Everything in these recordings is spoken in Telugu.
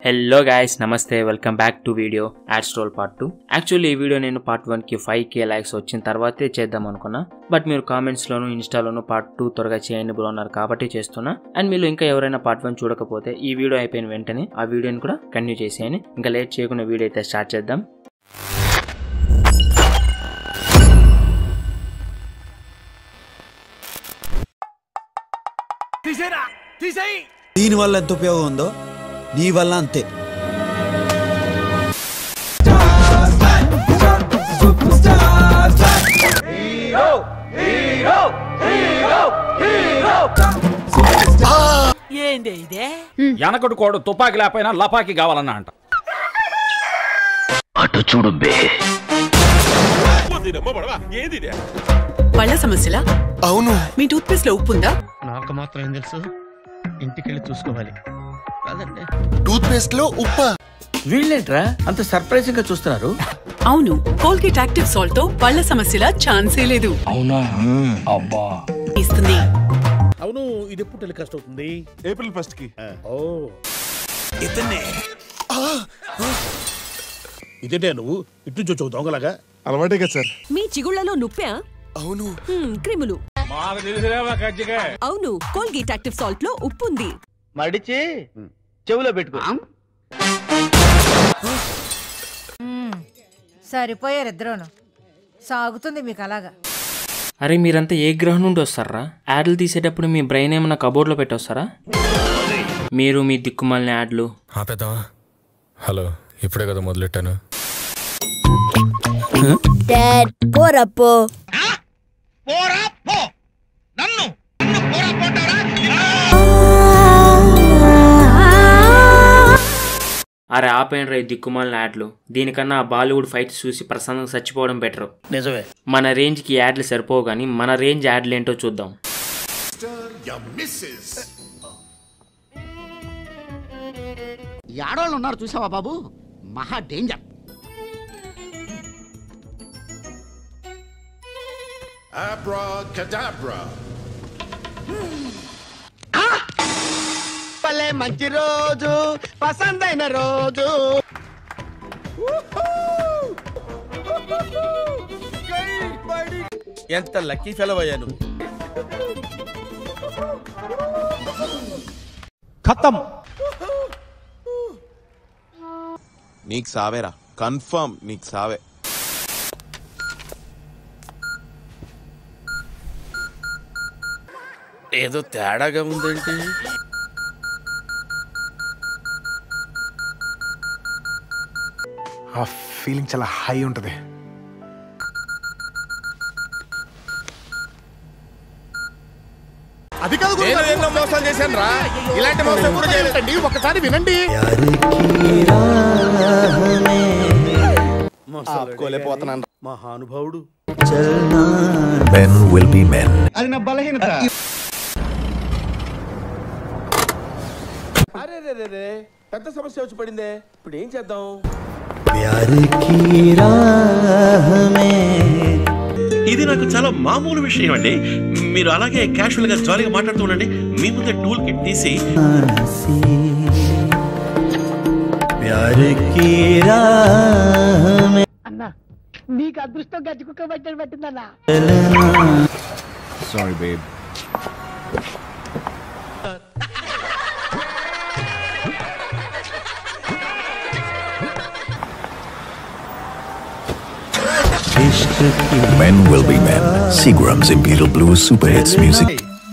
హలో గైస్, నమస్తే. Welcome back to video ads role part 2. Actually ఈ వీడియో నేను పార్ట్ 1 కి 5k లైక్స్ వచ్చిన తర్వాతే చేద్దాం అనుకున్నా. బట్ మీరు కామెంట్స్ లోను ఇన్స్టాలోను పార్ట్ 2 త్వరగా చేయండి బ్రో అన్నారు కాబట్టి చేస్తున్నా. అండ్ మీరు ఇంకా ఎవరైనా పార్ట్ 1 చూడకపోతే ఈ వీడియో అయిపోయిన వెంటనే ఆ వీడియోని కూడా కంటిన్యూ చేసేయండి. ఇంకా లేట్ చేయకుండా వీడియో అయితే స్టార్ట్ చేద్దాం. దీని వల్ల ఎంత ఉపయోగం ఉందో నీ వల్ల అంతే. ఎనకడు కోడు తుపాకి లేకపోయినా లపాకి కావాలన్నా అంట. అటు చూడు బే. పళ్ళ సమస్యలా? అవును. మీ టూత్ పేస్ట్ లో ఉప్పు ఉందా? నాకు మాత్రం ఏం తెలుసు, ఇంటికెళ్ళి చూసుకోవాలి. టూత్ పేస్ట్ లో ఉప్ప? వీళ్ళేంట్రా అంత సర్ప్రైజింగ్ గా చూస్తున్నారు? అవును, కోల్గేట్ యాక్టివ్ సాల్ట్ తో పళ్ళ సమస్యలా ఛాన్సే లేదు. అవునా? అబ్బా ఇస్తుంది. అవును, ఇది ఎప్పుడు టెలికాస్ట్ అవుతుంది? ఏప్రిల్ 1 కి. ఇతనే ఇదేంటే నువ్వు ఇటు నుంచి వచ్చావు దొంగలాగా? అలవాటే కదా సార్. మీ చిగుళ్లలో నొప్పా? అవును. క్రిములు. అవును, కోల్గేట్ యాక్టివ్ సాల్ట్ లో ఉప్పు ఉంది. మడిచి చెవులో పెట్టుకో. సరిపోయారు ఇద్దరును. సాగుతుంది మీకు అలాగా. అరే మీరంతా ఏ గ్రహం నుండి వస్తారా? యాడ్లు తీసేటప్పుడు మీ బ్రెయిన్ ఏమన్నా కబోర్డ్లో పెట్టొస్తారా? మీరు మీ దిక్కుమాలిన యాడ్లు. హలో, ఇప్పుడే కదా మొదలెట్టాను. అరే ఆపేయండి రా దిక్కుమాలిన యాడ్లు. దీనికన్నా బాలీవుడ్ ఫైట్స్ చూసి ప్రశాంతంగా చచ్చిపోవడం బెటర్. నిజమే. మన రేంజ్ కి యాడ్లు సరిపోవు కానీ మన రేంజ్ యాడ్లు ఏంటో చూద్దాం. ఆడవాళ్ళు ఉన్నారు చూసావా బాబు, మహా డేంజర్. పల్లె మంచి రోజు, పసందైన రోజు. ఎంత లక్కీ ఫెలో అయ్యాను. ఖతం. నీకు సావేరా, కన్ఫర్మ్ నీకు సావే. ఏదో తేడాగా ఉందేంటి? ఆ ఫీలింగ్ చాలా హై ఉంటది. అది కాదు, నేను ఎన్నో మోసాలు చేశాను రా. ఇలాంటి మోసం ఎప్పుడు చేయలేదండి. ఒకసారి వినండి. కోలేపోతున్నాను. మహానుభావుడు. Men will be men. అది నా బలహీనత. అరే రే రే రే, పెద్ద సమస్య వచ్చి పడిందే. ఇప్పుడు ఏం చేద్దాం? ఇది నాకు చాలా మామూలు విషయం అండి. మీరు అలాగే క్యాషువల్ గా జాలీగా మాట్లాడుతూ ఉండండి. మీ ముందే టూల్ కిట్ తీసి అన్నా, నీకు అదృష్టం గజ్జి కుక్క పట్టిందన్నా. Sorry babe. Men will be men. Seagram's Imperial Blue Super Hits Music.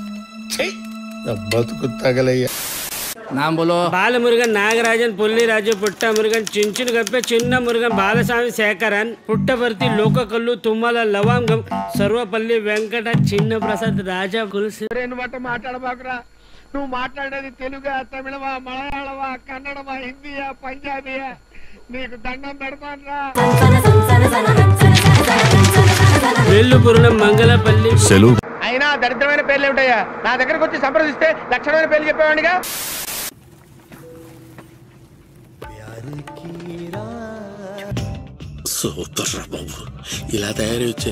బతుకు తగలయ్యా. బాలమురుగన్ నాగరాజన్, పుల్లిరాజు, పుట్ట మురుగన్, చించును గప్పే, చిన్న మురుగన్, బాలస్వామి శేఖరన్, పుట్టపర్తి, లోకకల్లు, తుమ్మల, లవంగం, సర్వపల్లి వెంకట, చిన్న ప్రసాద్, రాజా కుల్సి. మాట్లాడబాకురా. నువ్వు మాట్లాడేది తెలుగా, తమిళమా, మలయాళమా, కన్నడమా, హిందీయా, పంజాబీయా? నీకు దండం పెడతాను రా. వెల్లుపురం, మంగళపల్లి. అయినా దరిద్రమైన పేర్లు ఏమిటయ్యా? నా దగ్గరకు వచ్చి సంప్రదిస్తే లక్షణమైన పేర్లు చెప్పేవాడిగా. సూపర్ రా బాబు, ఇలా తయారీ వచ్చే.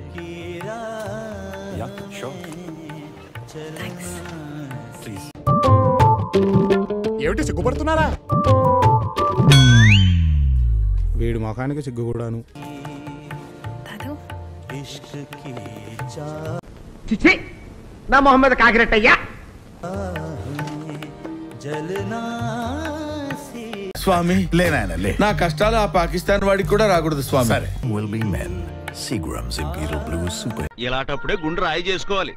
Yeah, sure. Thanks. Please. ఏమిటి సిగ్గుపడుతున్నారా? వీడి ముఖానికి సిగ్గు కూడాను. చిచి నా మొహం మీద కాకిరెట్టయ్యా. స్వామి లేనాయన నా కష్టాలు ఆ పాకిస్తాన్ వాడికి కూడా రాకూడదు స్వామి. ఇలాంటప్పుడే గుండు రాయి చేసుకోవాలి.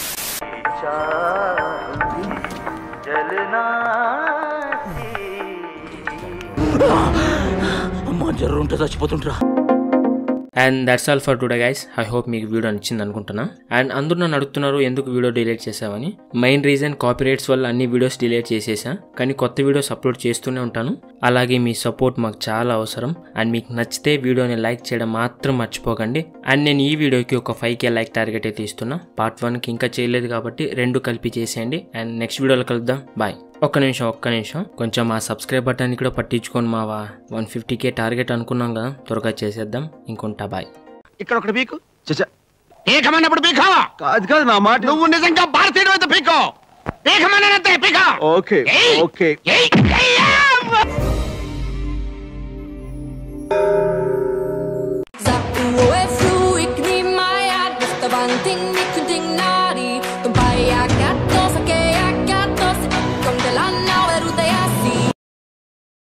అమ్మా జర్రు ఉంటే చచ్చిపోతుంటరా. And that's all for today guys. I hope మీకు వీడియో నచ్చింది అనుకుంటున్నా. అండ్ అందరూ నన్ను అడుగుతున్నారు ఎందుకు వీడియో డిలీట్ చేసావని. మెయిన్ రీజన్ కాపీరైట్స్ వల్ల అన్ని వీడియోస్ డిలీట్ చేసేసా, కానీ కొత్త వీడియోస్ అప్లోడ్ చేస్తూనే ఉంటాను. అలాగే మీ సపోర్ట్ మాకు చాలా అవసరం. అండ్ మీకు నచ్చితే వీడియోని లైక్ చేయడం మాత్రం మర్చిపోకండి. అండ్ నేను ఈ వీడియోకి ఒక 5K లైక్ టార్గెట్ అయితే ఇస్తున్నా. పార్ట్ 1కి ఇంకా చేయలేదు కాబట్టి 2 కలిపి చేసేయండి. అండ్ నెక్స్ట్ వీడియోలో కలుద్దాం. బాయ్. ఒక్క నిమిషం కొంచెం ఆ సబ్స్క్రైబ్ బటన్ కూడా పట్టించుకోండి మావా. 150K టార్గెట్ అనుకున్నాం కదా, త్వరగా చేసేద్దాం. ఇంకొంటా బాయ్. ఇక్కడ ఒకటి పీకు పీకమన్నప్పుడు పీకో. కాదు నా మాట. నువ్వు నిజంగా భారతీయుడు అయితే పీకో. పీకమన్నంతే పీకో. Okay okay. Sag du, ich nehm mal ja, das ist der Wand, Ding,